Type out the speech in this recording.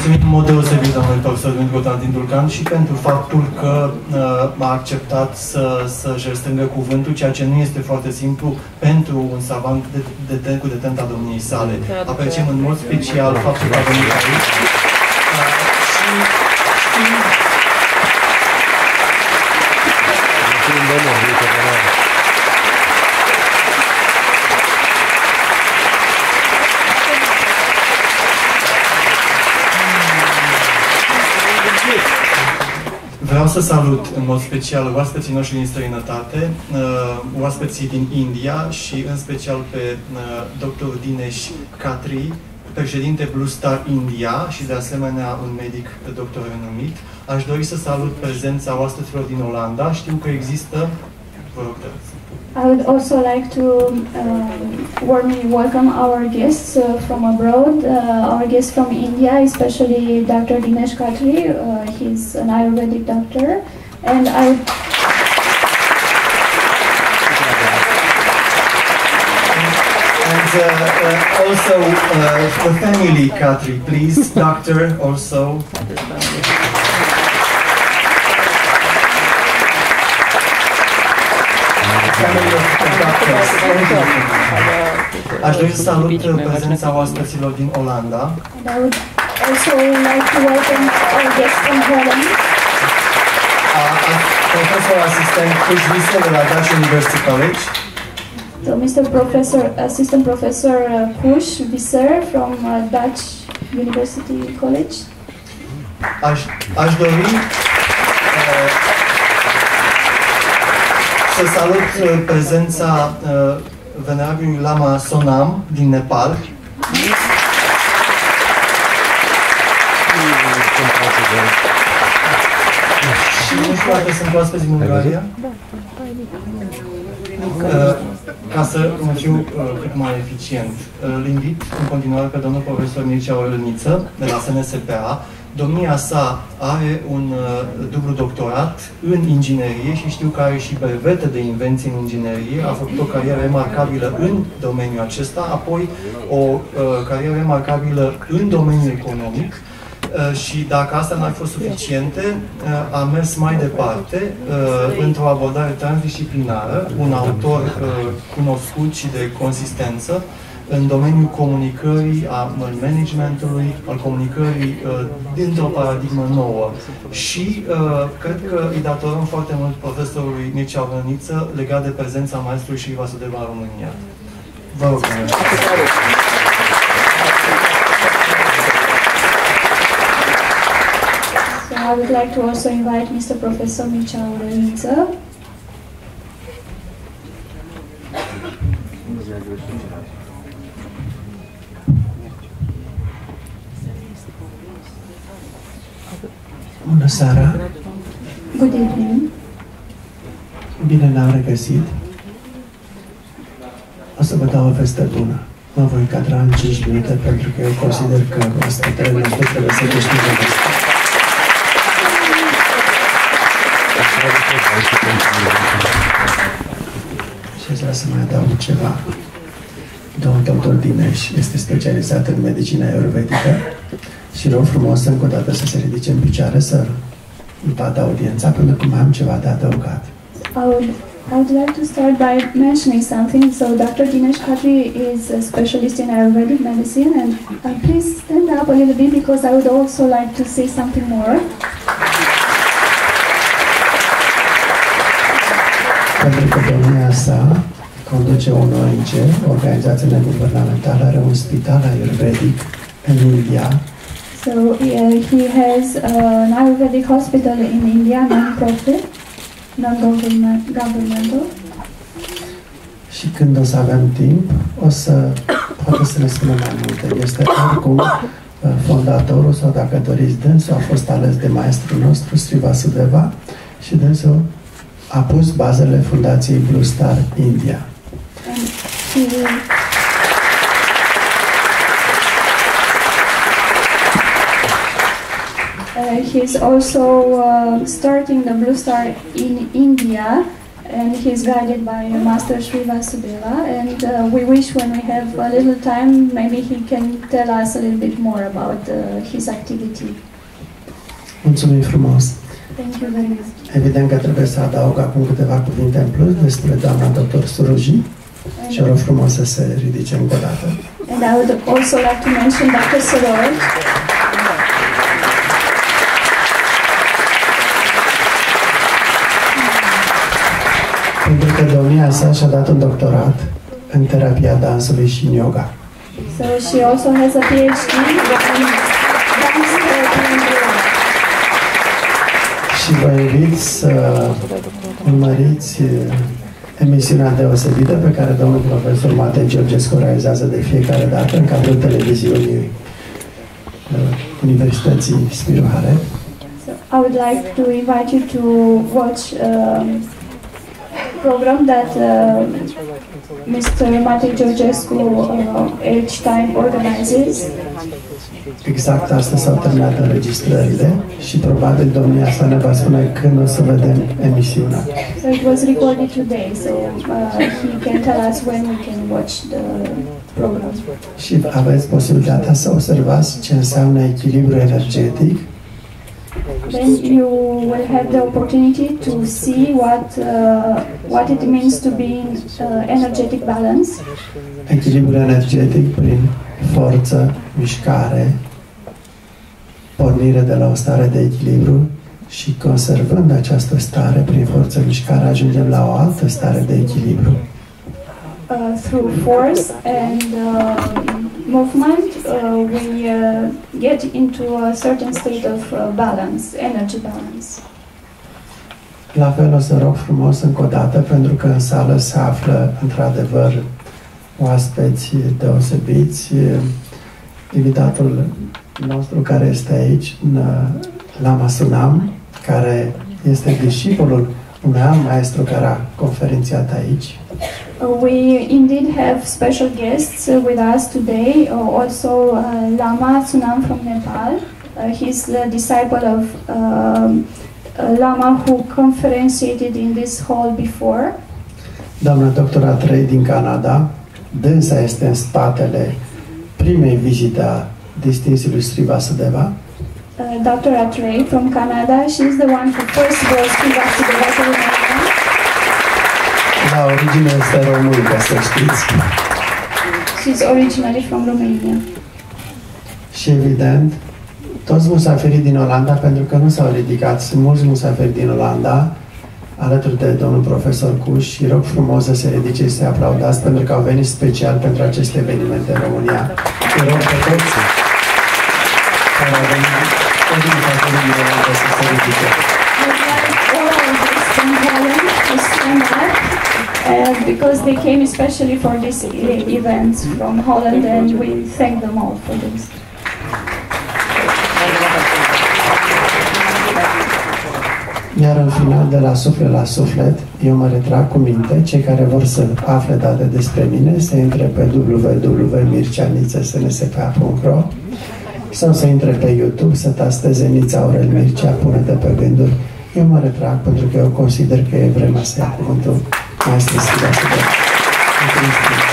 Mulțumim în mod deosebit, domnul profesor Dumitru Constantin Dulcan, și pentru faptul că a acceptat să-și răstângă cuvântul, ceea ce nu este foarte simplu pentru un savant cu detenta domniei sale. Apreciem în mod special faptul că a venit aici. Vreau să salut în mod special oaspeții noștri din străinătate, oaspeții din India și în special pe dr. Dinesh Khatri, președinte Blue Star India și de asemenea un medic doctor renumit. Aș dori să salut prezența oaspeților din Olanda. Știu că există... Vă rog, I would also like to warmly welcome our guests from abroad, our guests from India, especially Dr. Dinesh Khatri. He's an Ayurvedic doctor, and also the family Khatri, please, doctor, also. Aș dori să salut prezența oaspeților din Olanda. I would also like to welcome our guests from Holland. Professor Assistant Push Visser de la Dutch University College. So, Mr. Professor, Assistant Professor Push Visser from Dutch University College. Aș dori să salut prezența venerabilului Lama Sonam din Nepal. Și nu știu dacă sunt oaspeți din Ungaria. Ca să fiu cât mai eficient, îl invit în continuare pe domnul profesor Mircea Orelniță de la SNSPA. Domnia sa are un dublu doctorat în inginerie și știu că are și brevete de invenții în inginerie. A făcut o carieră remarcabilă în domeniul acesta, apoi o carieră remarcabilă în domeniul economic și dacă asta n-ar fi suficiente, a mers mai departe într-o abordare transdisciplinară, un autor cunoscut și de consistență în domeniul comunicării, al managementului, al comunicării dintr-o paradigmă nouă. Și cred că îi datorăm foarte mult profesorului Mircea Orelniță legat de prezența maestrului Sri Vasudeva în România. Vă rog, So I would like to also invite Mr. Professor Mircea Orelniță. Bună seara! Good evening. Bine ne-am regăsit. O să vă dau o veste bună. Mă voi cadra în 5 minute pentru că eu consider că oaspetele noastre trebuie să câștige veste. Și aș vrea să mai adaug ceva. Domnul dr. Dinesh este specializat în medicina ayurvedică și rog frumos încă o dată să se ridice în picioare să vadă audiența, pentru că mai am ceva de adăugat. I would like to start by mentioning something. So Dr. Dinesh Khatri is a specialist in Ayurvedic medicine, and please stand up a little bit because I would also like to say something more. Pentru că domnia sa conduce un ONG, organizație neguvernamentală, are un spital ayurvedic în India. So he has an Ayurvedic hospital in India, non-profit, non-governmental. Și când o să avem timp, o să poate să ne spună mai multe. Este oricum fondatorul, sau dacă doriți, dânsul a fost ales de maestrul nostru, Sri Vasudeva, și dânsul a pus bazele fundației Blue Star India. He's also starting the Blue Star in India and he's guided by Master Sri Vasudeva, and we wish when we have a little time, maybe he can tell us a little bit more about his activity. Mulțumim frumos! Thank you very much. Evident că trebuie să adaug acum câteva cuvinte în plus despre doamna dr. Suruji și o rog frumos să se ridice încă o dată. And I would also like to mention Dr. Saroj. Pentru că domnia sa și-a dat un doctorat în terapia dansului și în yoga. So she also has a PhD in dance therapy and yoga. Și vă invit să urmăriți emisiunea deosebită pe care domnul profesor Matei Georgescu realizează de fiecare dată în cadrul televiziunii Universității Spiru Haret. So I would like to invite you to watch program that Mr. Matei Georgescu each time organizes. Exact astăzi s-au terminat înregistrările și probabil domnia sa ne va spune când o să vedem emisiunea. So it was recorded today, so he can tell us when we can watch the program. Și aveți posibilitatea să observați ce înseamnă echilibru energetic. Then you will have the opportunity to see what it means to be in energetic balance. Echilibru energetic prin forță, mișcare, pornire de la o stare de echilibru și conservând această stare prin forță, mișcare, ajungem la o altă stare de echilibru. Through force and movement, we get into a certain state of balance, energy balance. La fel o să rog frumos încă o dată, pentru că în sală se află într-adevăr oaspeți deosebiți. Invitatul nostru care este aici, Lama Sunam, care este discipolul unui alt maestru care a conferențiat aici. We indeed have special guests with us today, also Lama Sunam from Nepal. He's the disciple of Lama who conferenciated in this hall before. Doamna doctora Trey din Canada, dânsa este în spatele primei vizite a distințiului Sri Vasudeva. Dr. Atrey from Canada, she's the one who first brought Sri Vasudeva to Romania. La origine este româncă, să știți. She's originally from Romania. Și evident, toți musafirii din Olanda, pentru că nu s-au ridicat, sunt mulți musafiri din Olanda, alături de domnul profesor Cuș, și rog frumos să se ridice și să aplaudați, pentru că au venit special pentru aceste evenimente în România. Îi rog pe toți care au venit, toți musafirii din Olanda să se ridice. Because they came especially for this event from Holland, and we thank them all for this. Iar în final, de la suflet la suflet, eu mă retrag cu minte. Cei care vor să afle date despre mine, să intre pe www.mirceanițesnspa.ro sau să intre pe YouTube, să tasteze Nița Aurel Mircea, pune-te pe gânduri. Eu mă retrag pentru că eu consider că e vremea să ia cuvântul Maestru Sri Vasudeva.